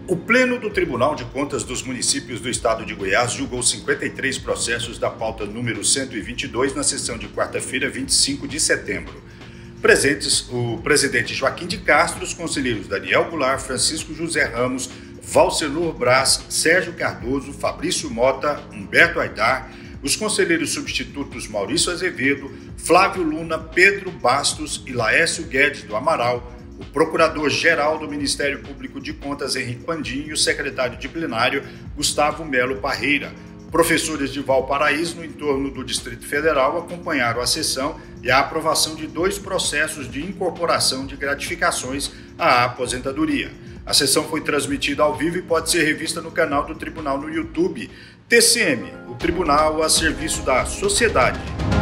O Pleno do Tribunal de Contas dos Municípios do Estado de Goiás julgou 53 processos da pauta número 122 na sessão de quarta-feira, 25 de setembro. Presentes o presidente Joaquim de Castro, os conselheiros Daniel Goulart, Francisco José Ramos, Valcenor Braz, Sérgio Cardoso, Fabrício Mota, Humberto Aidar, os conselheiros substitutos Maurício Azevedo, Flávio Luna, Pedro Bastos e Laércio Guedes do Amaral, o procurador-geral do Ministério Público de Contas, Henrique Pandim, e o secretário de plenário, Gustavo Melo Parreira. Professores de Valparaíso, no entorno do Distrito Federal, acompanharam a sessão e a aprovação de 2 processos de incorporação de gratificações à aposentadoria. A sessão foi transmitida ao vivo e pode ser revista no canal do Tribunal no YouTube. TCM, o Tribunal a serviço da sociedade.